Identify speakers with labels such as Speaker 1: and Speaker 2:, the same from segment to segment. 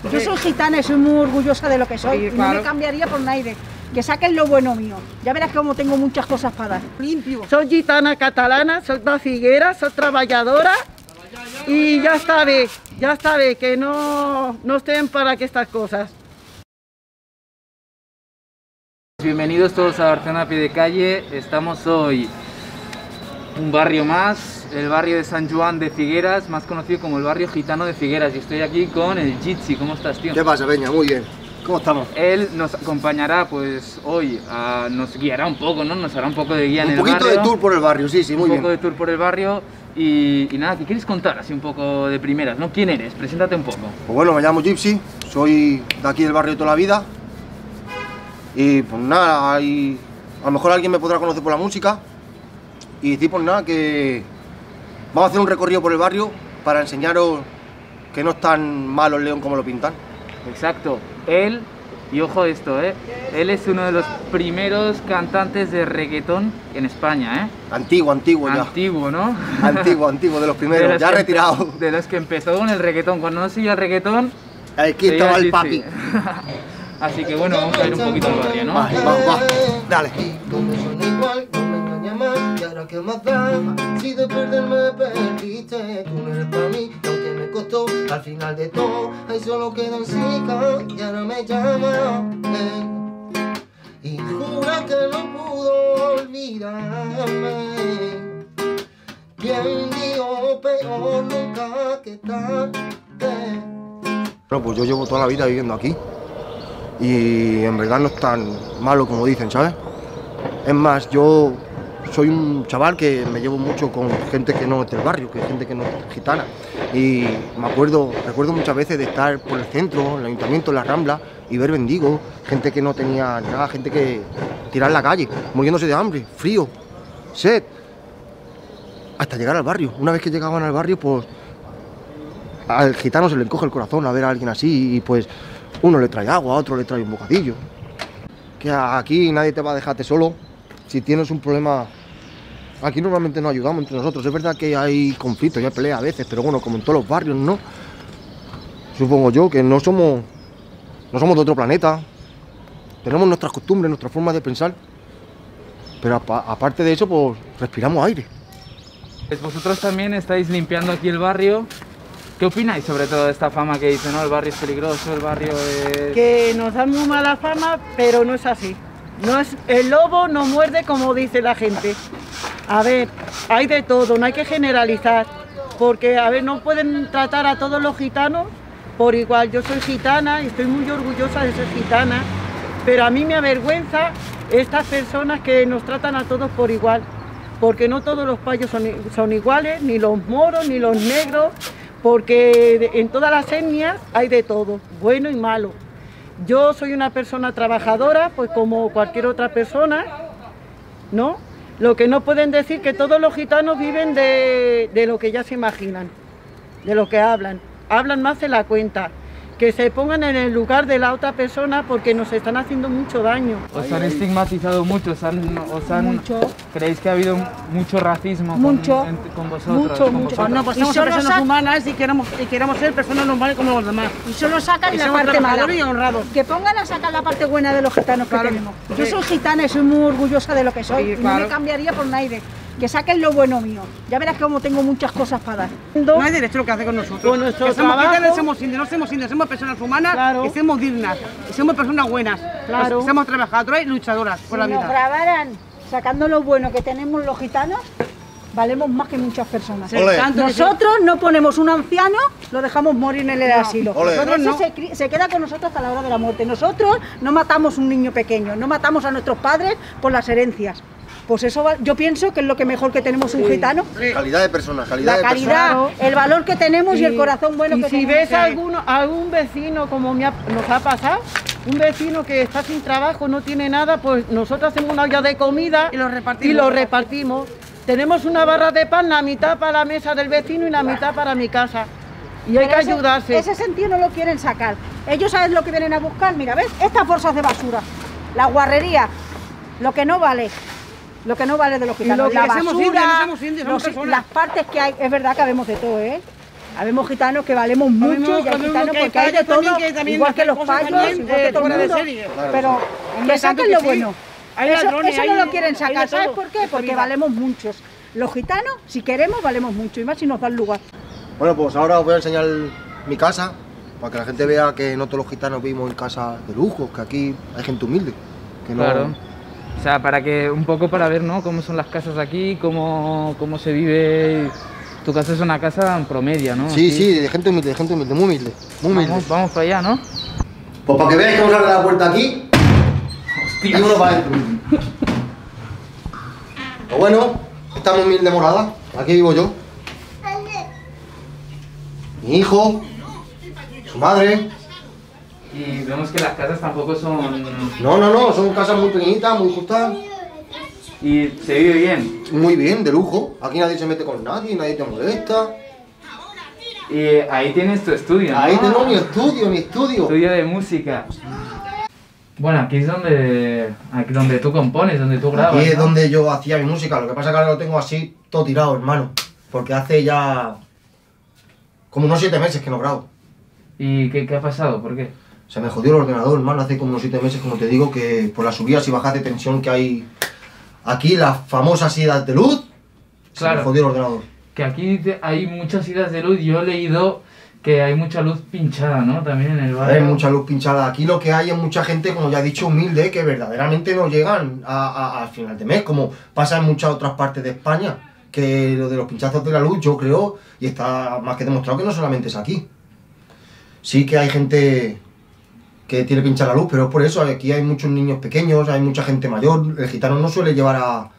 Speaker 1: Yo soy gitana y soy muy orgullosa de lo que soy, y no me cambiaría por nadie. Que saquen lo bueno mío. Ya verás como tengo muchas cosas para dar. Limpio. Soy gitana catalana, soy de Figueras, soy trabajadora y ya está bé, que no estén para que estas cosas.
Speaker 2: Bienvenidos todos a Barcelona a pie de calle. Estamos hoy un barrio más, el barrio de San Joan de Figueras, más conocido como el barrio gitano de Figueras, y estoy aquí con el Jitsi. ¿Cómo estás, tío?
Speaker 3: ¿Qué pasa, Peña? Muy bien. ¿Cómo estamos?
Speaker 2: Él nos acompañará pues hoy, nos guiará un poco, ¿no? Nos hará un poco de guía en el barrio.
Speaker 3: Un poquito de tour por el barrio, sí, muy bien.
Speaker 2: Un poco de tour por el barrio y nada, ¿qué quieres contar así un poco de primeras, no? ¿Quién eres? Preséntate un poco.
Speaker 3: Pues bueno, me llamo Gypsy, soy de aquí del barrio de toda la vida. Y pues nada, a lo mejor alguien me podrá conocer por la música. Y decir pues nada, que vamos a hacer un recorrido por el barrio para enseñaros que no es tan malo el León como lo pintan.
Speaker 2: Exacto, él, y ojo esto, él es uno de los primeros cantantes de reggaetón en España,
Speaker 3: Antiguo ya.
Speaker 2: Antiguo, ¿no?
Speaker 3: Antiguo, de los primeros, ya retirado.
Speaker 2: De los que empezó con el reggaetón, cuando no seguía el reggaetón...
Speaker 3: Aquí estaba el papi.
Speaker 2: Así que bueno, vamos a ir un poquito al barrio, ¿no?
Speaker 3: Va, dale.
Speaker 4: Y ahora qué más da, si de perderme perdiste, tú no eres para mí, aunque me costó, al final de todo, ahí solo quedan chicas, y ahora me llama, y jura que no pudo olvidarme, bien digo, peor nunca que tarde.
Speaker 3: Bueno, pues yo llevo toda la vida viviendo aquí, y en verdad no es tan malo como dicen, ¿sabes? Es más, yo soy un chaval que me llevo mucho con gente que no es del barrio, que gente que no es gitana. Y recuerdo muchas veces de estar por el centro, en el ayuntamiento, en la Rambla, y ver mendigos, gente que no tenía nada, gente que tiraba en la calle, muriéndose de hambre, frío, sed, hasta llegar al barrio. Una vez que llegaban al barrio, pues al gitano se le encoge el corazón a ver a alguien así, y pues uno le trae agua, a otro le trae un bocadillo. Que aquí nadie te va a dejarte solo. Si tienes un problema, aquí normalmente nos ayudamos entre nosotros. Es verdad que hay conflictos y hay peleas a veces, pero bueno, como en todos los barrios, ¿no? Supongo yo que no somos de otro planeta. Tenemos nuestras costumbres, nuestras formas de pensar. Pero aparte de eso, pues respiramos aire.
Speaker 2: Pues vosotros también estáis limpiando aquí el barrio. ¿Qué opináis sobre todo de esta fama que dice, no? El barrio es peligroso, el barrio es...
Speaker 1: Que nos dan muy mala fama, pero no es así. No es, el lobo no muerde como dice la gente. A ver, hay de todo, no hay que generalizar, porque a ver, no pueden tratar a todos los gitanos por igual. Yo soy gitana y estoy muy orgullosa de ser gitana, pero a mí me avergüenza estas personas que nos tratan a todos por igual, porque no todos los payos son iguales, ni los moros, ni los negros, porque en todas las etnias hay de todo, bueno y malo. Yo soy una persona trabajadora, pues como cualquier otra persona, ¿no? Lo que no pueden decir que todos los gitanos viven de lo que ya se imaginan, de lo que hablan más de la cuenta. Que se pongan en el lugar de la otra persona porque nos están haciendo mucho daño.
Speaker 2: Os han estigmatizado mucho,
Speaker 1: mucho.
Speaker 2: ¿Creéis que ha habido mucho racismo con vosotros?
Speaker 1: Mucho. No, pues somos personas humanas y queremos ser personas normales como los demás.
Speaker 5: Y solo sacan la parte mala. Y honrados. Que pongan a sacar la parte buena de los gitanos que tenemos. Yo soy gitana y soy muy orgullosa de lo que soy, y no me cambiaría por nadie. Que saquen lo bueno mío. Ya verás como tengo muchas cosas para dar.
Speaker 1: No hay derecho a lo que hace con nosotros. Con nuestro trabajo. No somos indios, somos personas humanas, claro. Y somos dignas, y somos personas buenas, claro. Pues somos trabajadoras y luchadoras por la vida.
Speaker 5: Si nos grabaran sacando lo bueno que tenemos los gitanos, valemos más que muchas personas. Nosotros no ponemos un anciano, lo dejamos morir en el asilo. Nosotros no. Se queda con nosotros hasta la hora de la muerte. Nosotros no matamos un niño pequeño, no matamos a nuestros padres por las herencias. Pues eso yo pienso que es lo que mejor que tenemos un gitano.
Speaker 3: Calidad de persona,
Speaker 5: calidad de persona. El valor que tenemos y el corazón bueno que tenemos.
Speaker 1: Y si ves a algún vecino, como nos ha pasado, un vecino que está sin trabajo, no tiene nada, pues nosotros hacemos una olla de comida y lo repartimos. Tenemos una barra de pan, la mitad para la mesa del vecino y la mitad para mi casa. Y hay que ayudarse.
Speaker 5: Ese sentido no lo quieren sacar. Ellos saben lo que vienen a buscar. Mira, ¿ves? Estas bolsas de basura, la guarrería, lo que no vale. Lo que no vale de los gitanos, la basura, las partes que hay, es verdad que habemos de todo, Habemos gitanos que valemos mucho y hay gitanos porque hay de todo, igual que los payos, igual que todo el mundo, pero que saquen lo bueno. Eso no lo quieren sacar, ¿sabes por qué? Porque valemos muchos. Los gitanos, si queremos, valemos mucho, y más si nos dan lugar.
Speaker 3: Bueno, pues ahora os voy a enseñar mi casa, para que la gente vea que no todos los gitanos vivimos en casas de lujo, que aquí hay gente humilde. Que no...
Speaker 2: Claro. O sea, para que un poco para ver, ¿no? Cómo son las casas aquí, cómo se vive. Tu casa es una casa promedia, ¿no?
Speaker 3: Sí, sí, de gente humilde, muy humilde. Muy humilde.
Speaker 2: Vamos para allá, ¿no?
Speaker 3: Pues para que veáis cómo sale la puerta aquí.
Speaker 2: Hostia.
Speaker 3: Y uno para adentro. Pues bueno, esta muy humilde morada. Aquí vivo yo. Mi hijo. Su madre.
Speaker 2: Y vemos que las casas tampoco son...
Speaker 3: No, son casas muy pequeñitas, muy justas.
Speaker 2: Y se vive bien.
Speaker 3: Muy bien, de lujo. Aquí nadie se mete con nadie, nadie te molesta.
Speaker 2: Y ahí tienes tu estudio, ¿no?
Speaker 3: Ahí tengo mi estudio.
Speaker 2: Estudio de música. Bueno, aquí es donde tú compones, donde tú grabas.
Speaker 3: Aquí es
Speaker 2: ¿no?
Speaker 3: donde yo hacía mi música. Lo que pasa es que ahora lo tengo así, todo tirado, hermano. Porque hace ya... como unos 7 meses que no grabo.
Speaker 2: ¿Y qué ha pasado? ¿Por qué?
Speaker 3: Se me jodió el ordenador, hermano, hace como unos 7 meses, como te digo, que por las subidas y bajas de tensión que hay aquí, las famosas idas de luz,
Speaker 2: claro,
Speaker 3: se me jodió el ordenador.
Speaker 2: Que aquí hay muchas idas de luz, yo he leído que hay mucha luz pinchada, ¿no? También en el barrio.
Speaker 3: Hay mucha luz pinchada. Aquí lo que hay es mucha gente, como ya he dicho, humilde, que verdaderamente no llegan al final de mes, como pasa en muchas otras partes de España, que lo de los pinchazos de la luz, yo creo, y está más que demostrado que no solamente es aquí. Sí que hay gente que tiene pinchar la luz, pero es por eso, aquí hay muchos niños pequeños, hay mucha gente mayor, el gitano no suele llevar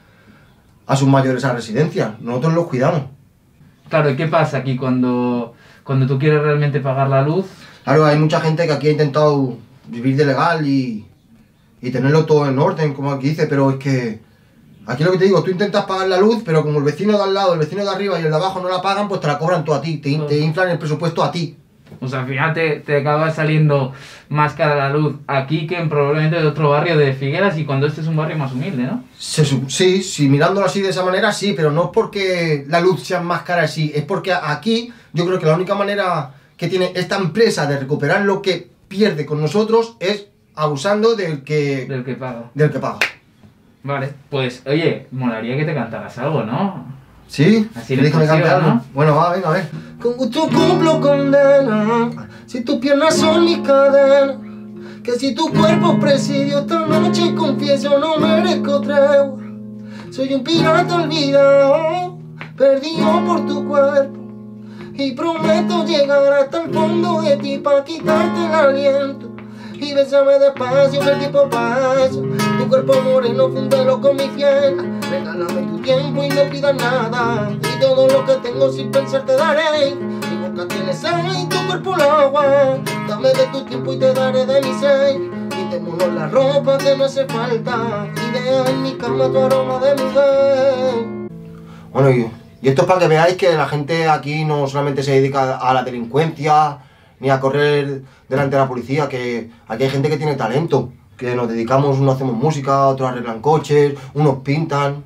Speaker 3: a sus mayores a residencia, nosotros los cuidamos.
Speaker 2: Claro, ¿y qué pasa aquí cuando tú quieres realmente pagar la luz?
Speaker 3: Claro, hay mucha gente que aquí ha intentado vivir de legal y tenerlo todo en orden, como aquí dice, pero es que aquí lo que te digo, tú intentas pagar la luz, pero como el vecino de al lado, el vecino de arriba y el de abajo no la pagan, pues te la cobran tú a ti, te inflan el presupuesto a ti.
Speaker 2: O sea, al final te acaba saliendo más cara la luz aquí que probablemente de otro barrio de Figueras, y cuando este es un barrio más humilde, ¿no?
Speaker 3: Sí, mirándolo así de esa manera, sí, pero no es porque la luz sea más cara así, es porque aquí yo creo que la única manera que tiene esta empresa de recuperar lo que pierde con nosotros es abusando del que paga.
Speaker 2: Vale, pues oye, molaría que te cantaras algo, ¿no?
Speaker 3: ¿Sí?
Speaker 2: Así
Speaker 3: le
Speaker 2: me
Speaker 3: cante algo,
Speaker 2: ¿no?
Speaker 3: Bueno, va, venga, a ver.
Speaker 4: Con gusto cumplo condena, si tus piernas son mis cadenas, que si tu cuerpo presidio esta noche confieso no merezco tregua. Soy un pirata olvidado, perdido por tu cuerpo, y prometo llegar hasta el fondo de ti para quitarte el aliento. Y bésame despacio que el tiempo pasa, tu cuerpo moreno fúndelo con mi piel. Regálame tu tiempo y no pidas nada, y todo lo que tengo sin pensar te daré. Mi boca tiene sed y tu cuerpo el agua, dame de tu tiempo y te daré de mi sed. Quitémonos la ropa que no hace falta, y deja en mi cama tu aroma de mujer.
Speaker 3: Bueno, y esto es para que veáis que la gente aquí no solamente se dedica a la delincuencia, ni a correr delante de la policía, que aquí hay gente que tiene talento, que nos dedicamos, unos hacemos música, otros arreglan coches, unos pintan.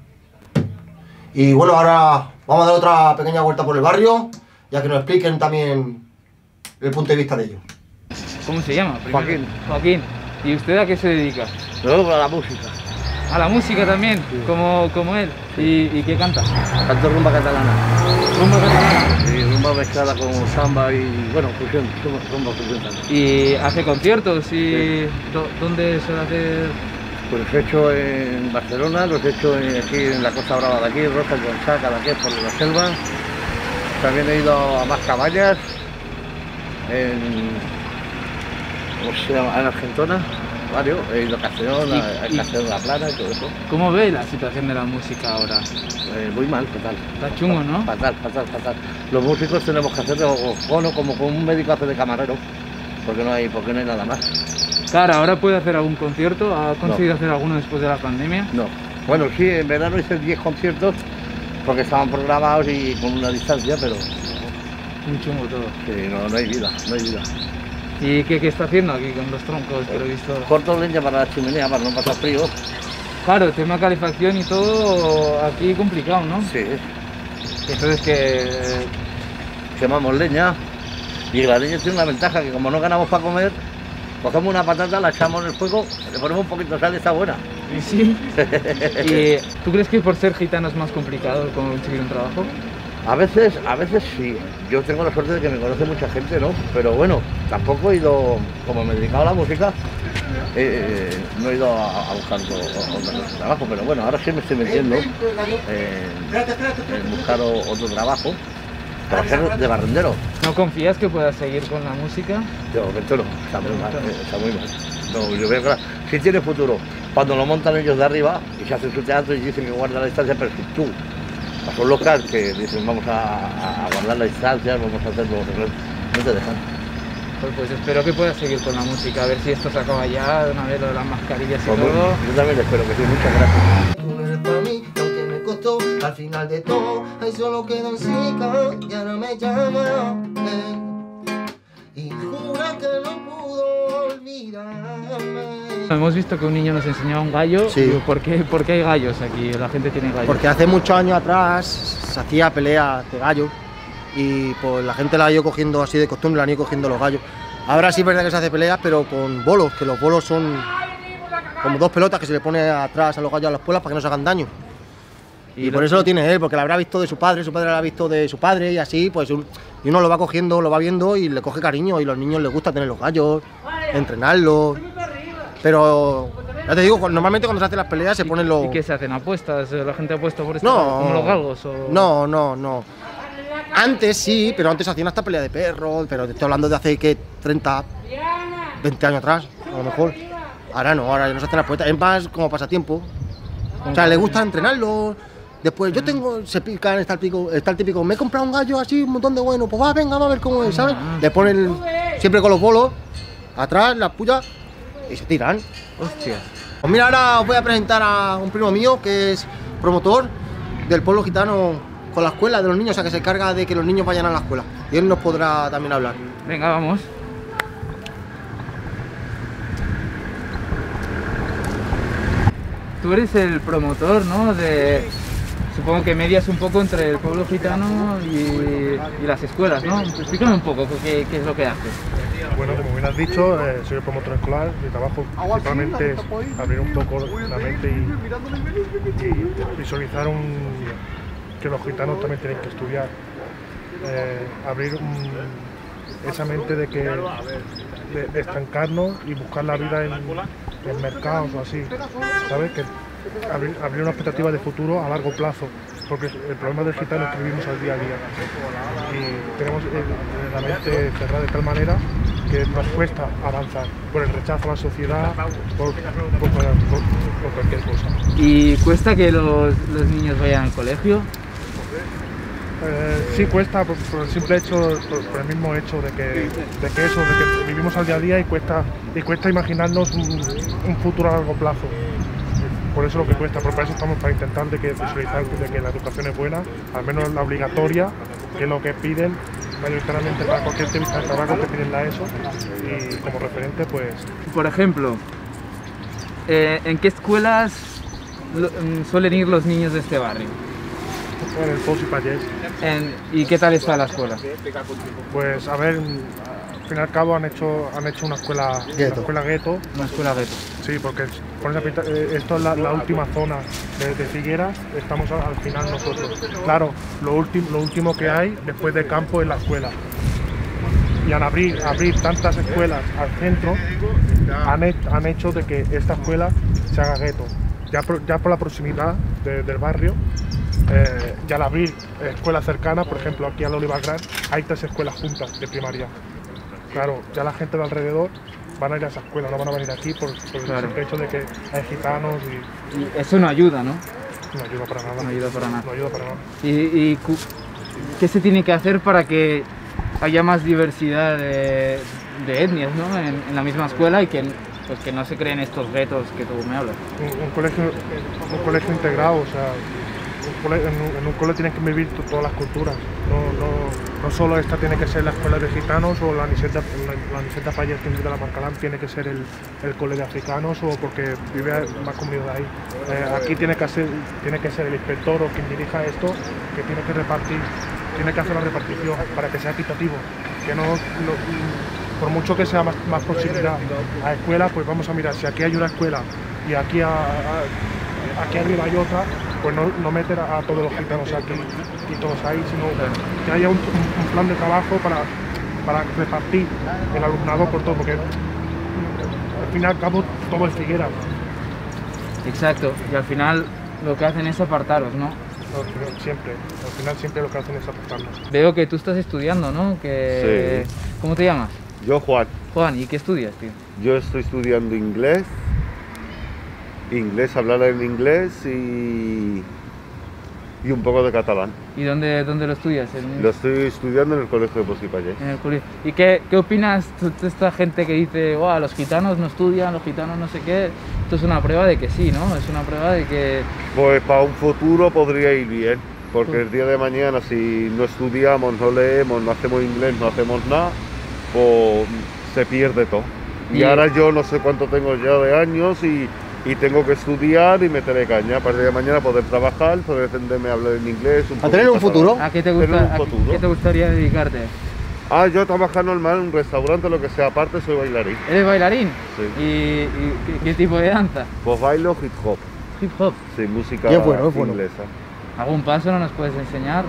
Speaker 3: Y bueno, ahora vamos a dar otra pequeña vuelta por el barrio, ya que nos expliquen también el punto de vista de ellos.
Speaker 2: ¿Cómo se llama?
Speaker 6: Joaquín.
Speaker 2: Joaquín. ¿Y usted a qué se dedica?
Speaker 6: Yo a la música.
Speaker 2: ¿A la música también? Sí. Como él. ¿Y qué canta?
Speaker 6: Canto rumba catalana.
Speaker 2: ¿Rumba catalana?
Speaker 6: Sí, rumba mezclada con samba y, bueno, fusión, rumba fusión también.
Speaker 2: ¿Y hace conciertos? ¿Y dónde suele hacer?
Speaker 6: Pues los he hecho en Barcelona, los he hecho aquí en la Costa Brava de aquí, Roca, Gonzá, Cadaqués, por la selva. También he ido a más cabañas, en Argentona, varios. He ido a Castellón, a Castellón de la Plana y todo eso.
Speaker 2: ¿Cómo ve la situación de la música ahora?
Speaker 6: Muy mal, fatal.
Speaker 2: Está chungo, ¿no?
Speaker 6: Fatal. Los músicos tenemos que hacer como un médico hace de camarero, porque no hay nada más.
Speaker 2: Claro, ¿ahora puede hacer algún concierto? ¿Ha conseguido hacer alguno después de la pandemia?
Speaker 6: No. Bueno, sí, en verano hice 10 conciertos, porque estaban programados y con una distancia, pero...
Speaker 2: Muy chungo todo.
Speaker 6: Sí, no hay vida.
Speaker 2: ¿Y qué está haciendo aquí con los troncos que lo he visto?
Speaker 6: Corto leña para la chimenea, para no pasar frío.
Speaker 2: Claro, tema calefacción y todo aquí complicado, ¿no?
Speaker 6: Sí.
Speaker 2: Entonces
Speaker 6: quemamos leña y la leña tiene una ventaja que como no ganamos para comer, cogemos una patata, la echamos en el fuego, le ponemos un poquito de sal y está buena.
Speaker 2: ¿Y sí? ¿Y tú crees que por ser gitano es más complicado conseguir un trabajo?
Speaker 6: A veces sí. Yo tengo la suerte de que me conoce mucha gente, ¿no? Pero bueno, tampoco he ido, como me he dedicado a la música, no he ido a buscar otro trabajo, pero bueno, ahora sí me estoy metiendo en buscar otro trabajo, trabajar de barrendero.
Speaker 2: ¿No confías que puedas seguir con la música?
Speaker 6: De momento no, está muy mal. No, yo veo que sí tiene futuro. Cuando lo montan ellos de arriba y se hacen su teatro y dicen que guardan la distancia, pero si tú pasó un local que dicen vamos a guardar la distancia, vamos a hacerlo, no te dejan.
Speaker 2: Pues espero que puedas seguir con la música, a ver si esto se acaba ya de una vez, lo de las mascarillas y
Speaker 6: Pues
Speaker 2: todo.
Speaker 6: Yo también espero que sí, muchas gracias.
Speaker 4: Tú no eres para mí, aunque me costó, al final de todo, ahí solo quedó en Zika y ahora me llama. Y jura que no pudo olvidarme.
Speaker 2: Hemos visto que un niño nos enseñaba un gallo.
Speaker 3: Sí.
Speaker 2: Digo, ¿por qué hay gallos aquí? La gente tiene gallos.
Speaker 3: Porque hace muchos años atrás se hacía pelea de gallos y pues la gente la ha ido cogiendo así de costumbre, la han ido cogiendo los gallos. Ahora sí es verdad que se hace peleas, pero con bolos, que los bolos son como dos pelotas que se le pone atrás a los gallos a las puelas para que no se hagan daño. Y por eso lo tiene él, porque lo habrá visto de su padre lo ha visto de su padre y así, pues y uno lo va cogiendo, lo va viendo y le coge cariño y a los niños les gusta tener los gallos, entrenarlos. Pero ya te digo, normalmente cuando se hacen las peleas se ponen los...
Speaker 2: ¿Y qué se hacen? ¿Apuestas? ¿La gente apuesta por esto?
Speaker 3: No.
Speaker 2: ¿Como los galgos? O...
Speaker 3: No. Antes sí, pero antes hacían hasta pelea de perros, pero te estoy hablando de hace, ¿qué? 30, 20 años atrás, a lo mejor. Ahora no se hacen las apuestas, es más como pasatiempo. O sea, les gusta entrenarlos. Después se pican, está el típico, me he comprado un gallo así, un montón de bueno, pues va, venga, va a ver cómo es, ¿sabes? Le ponen siempre con los bolos, atrás, las pullas, y se tiran.
Speaker 2: Hostia.
Speaker 3: Pues mira, ahora os voy a presentar a un primo mío que es promotor del pueblo gitano con la escuela de los niños, o sea que se encarga de que los niños vayan a la escuela. Y él nos podrá también hablar.
Speaker 2: Venga, vamos. Tú eres el promotor, ¿no? Supongo que medias un poco entre el pueblo gitano y las escuelas, ¿no? Explícame un poco qué es lo que haces.
Speaker 7: Bueno, como bien has dicho, soy el promotor escolar. Mi trabajo principalmente es abrir un poco la mente y visualizar que los gitanos también tienen que estudiar. Abrir esa mente de estancarnos y buscar la vida en mercados o así, ¿sabes? Que abrir una expectativa de futuro a largo plazo, porque el problema del gitano es que vivimos al día a día y tenemos la mente cerrada de tal manera que nos cuesta avanzar por el rechazo a la sociedad, por cualquier cosa.
Speaker 2: ¿Y cuesta que los niños vayan al colegio?
Speaker 7: Sí cuesta por el simple hecho, por el mismo hecho de que vivimos al día a día y cuesta imaginarnos un futuro a largo plazo. Por eso lo que cuesta, pero para eso estamos para intentar visualizar de que la educación es buena, al menos la obligatoria, que es lo que piden mayoritariamente para cualquier entrevista de trabajo que piden la ESO, y como referente pues...
Speaker 2: Por ejemplo, ¿en qué escuelas suelen ir los niños de este barrio?
Speaker 7: En el Pous y Pallés.
Speaker 2: ¿Y qué tal está la escuela?
Speaker 7: Pues a ver, al fin y al cabo han hecho una escuela gueto.
Speaker 2: Una escuela gueto.
Speaker 7: Sí, porque esto es la última zona de Figueras, estamos al final nosotros. Claro, lo último que hay después del campo es la escuela. Y al abrir tantas escuelas al centro, han hecho de que esta escuela se haga gueto. Ya por la proximidad del barrio, y al abrir escuelas cercanas, por ejemplo aquí al Olivar Gran, hay 3 escuelas juntas de primaria. Claro, ya la gente de alrededor van a ir a esa escuela, no van a venir aquí por el simple hecho de que hay gitanos
Speaker 2: y eso no ayuda, ¿no?
Speaker 7: No ayuda para nada.
Speaker 2: No ayuda para nada.
Speaker 7: No ayuda para nada.
Speaker 2: ¿Y qué se tiene que hacer para que haya más diversidad de etnias, ¿no? en la misma escuela y que no se creen estos retos que tú me hablas?
Speaker 7: Un colegio integrado, o sea, en un colegio tienen que vivir todas las culturas. No solo esta tiene que ser la escuela de gitanos o la Aniceta Pallés de la Marcalán tiene que ser el colegio de africanos o porque vive más comunidad ahí. Aquí tiene que ser el inspector o quien dirija esto que tiene que repartir tiene que hacer la repartición para que sea equitativo, que por mucho que sea más proximidad a escuelas, pues vamos a mirar si aquí hay una escuela y aquí arriba hay otra, pues no meter a todos los gitanos aquí y todos ahí, sino que haya un plan de trabajo para repartir el alumnado por todo, porque al fin y al cabo todo es Figueras.
Speaker 2: Exacto, y al final lo que hacen es apartaros, ¿no?
Speaker 7: Al final siempre lo que hacen es apartarnos.
Speaker 2: Veo que tú estás estudiando, ¿no?
Speaker 8: Sí.
Speaker 2: ¿Cómo te llamas?
Speaker 8: Yo, Juan.
Speaker 2: Juan, ¿y qué estudias, tío?
Speaker 8: Yo estoy estudiando inglés, hablar en inglés y un poco de catalán.
Speaker 2: ¿Y dónde lo estudias?
Speaker 8: Lo estoy estudiando en el colegio de Possipallés.
Speaker 2: En el colegio. ¿Y qué opinas de esta gente que dice, wow, los gitanos no estudian, los gitanos no sé qué? Esto es una prueba de que sí, ¿no? Es una prueba de que...
Speaker 8: Pues para un futuro podría ir bien, porque el día de mañana si no estudiamos, no leemos, no hacemos inglés, no hacemos nada, pues se pierde todo. Y ahora yo no sé cuánto tengo ya de años y tengo que estudiar y meterle caña para el día de mañana poder trabajar, poder defenderme a hablar en inglés.
Speaker 3: ¿A tener un futuro?
Speaker 2: ¿A qué te gustaría dedicarte?
Speaker 8: Yo trabajo normal en un restaurante, lo que sea, aparte soy bailarín.
Speaker 2: ¿Eres bailarín?
Speaker 8: Sí.
Speaker 2: ¿Y qué tipo de danza?
Speaker 8: Pues bailo hip hop.
Speaker 2: ¿Hip hop?
Speaker 8: Sí, música inglesa.
Speaker 2: ¿Algún paso no nos puedes enseñar?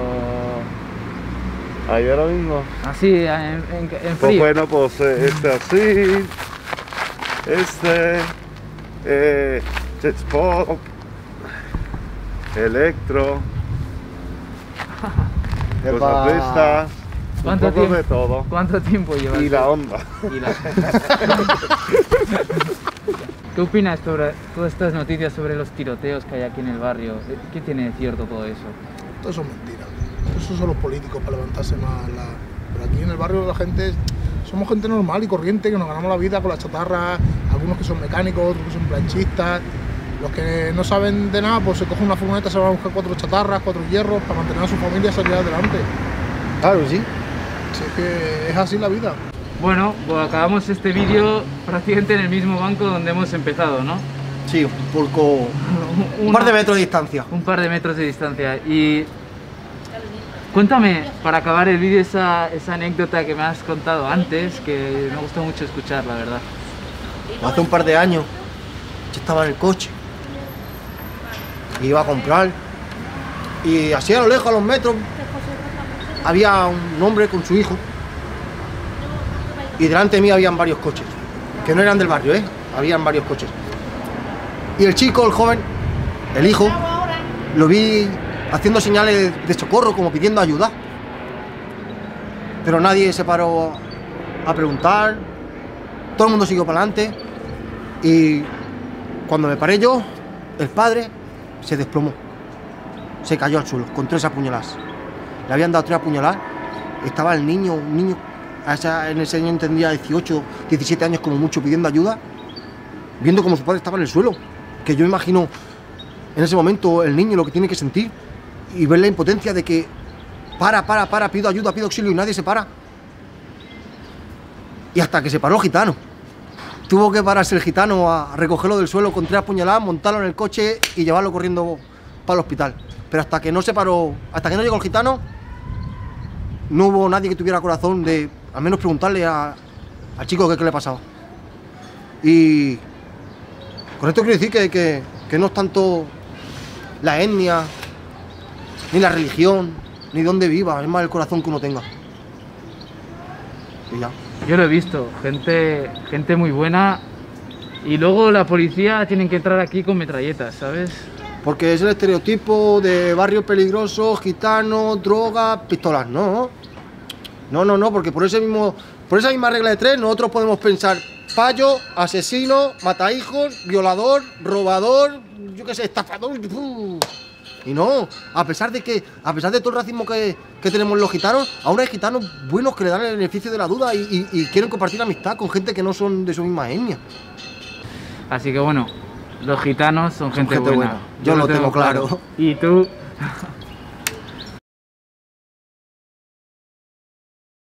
Speaker 8: ¿Ahí ahora mismo?
Speaker 2: Así, en
Speaker 8: pues
Speaker 2: frío.
Speaker 8: Bueno, pues así, jazz pop, electro, cosas de estas, un poco de todo.
Speaker 2: ¿Cuánto tiempo llevas?
Speaker 8: Y la onda.
Speaker 2: ¿Qué opinas sobre todas estas noticias sobre los tiroteos que hay aquí en el barrio? ¿Qué tiene de cierto todo eso?
Speaker 9: Todo eso es mentira. Eso son los políticos para levantarse más. Pero aquí en el barrio la gente, somos gente normal y corriente, que nos ganamos la vida con las chatarras, algunos que son mecánicos, otros que son planchistas. Los que no saben de nada, pues se cogen una furgoneta, se van a buscar 4 chatarras, 4 hierros para mantener a su familia y salir adelante.
Speaker 3: Claro, sí.
Speaker 9: Sí, es que es así la vida.
Speaker 2: Bueno, pues acabamos este vídeo prácticamente en el mismo banco donde hemos empezado, ¿no?
Speaker 3: Sí, un par de metros de distancia.
Speaker 2: Un par de metros de distancia. Y cuéntame, para acabar el vídeo, esa anécdota que me has contado antes, que me gustó mucho escuchar, la verdad.
Speaker 3: Hace un par de años, yo estaba en el coche, iba a comprar, y así a lo lejos, a los metros, había un hombre con su hijo, y delante de mí habían varios coches, que no eran del barrio, habían varios coches. Y el chico, el joven, el hijo, lo vi haciendo señales de socorro, como pidiendo ayuda. Pero nadie se paró a preguntar, todo el mundo siguió para adelante. Y cuando me paré yo, el padre se desplomó, se cayó al suelo con 3 apuñaladas. Le habían dado 3 apuñaladas, estaba el niño, un niño, en ese año tendría 18, 17 años como mucho, pidiendo ayuda, viendo como su padre estaba en el suelo. Que yo imagino en ese momento el niño lo que tiene que sentir y ver la impotencia de que para, pido ayuda, pido auxilio y nadie se para. Y hasta que se paró el gitano. Tuvo que pararse el gitano a recogerlo del suelo con 3 apuñaladas, montarlo en el coche y llevarlo corriendo para el hospital. Pero hasta que no se paró, hasta que no llegó el gitano, no hubo nadie que tuviera corazón de al menos preguntarle al chico qué le pasaba. Y con esto quiero decir que no es tanto la etnia, ni la religión, ni dónde viva, es más el corazón que uno tenga. Y ya.
Speaker 2: Yo lo he visto, gente muy buena, y luego la policía tienen que entrar aquí con metralletas, ¿sabes?
Speaker 3: Porque es el estereotipo de barrio peligroso, gitano, droga, pistolas, ¿no? No, porque por esa misma regla de 3 nosotros podemos pensar payo, asesino, matahijos, violador, robador, yo qué sé, estafador. Y no, a pesar de todo el racismo que tenemos los gitanos, aún hay gitanos buenos que le dan el beneficio de la duda y quieren compartir amistad con gente que no son de su misma etnia.
Speaker 2: Así que bueno, los gitanos son gente buena.
Speaker 3: Yo lo tengo claro.
Speaker 2: ¿Y tú?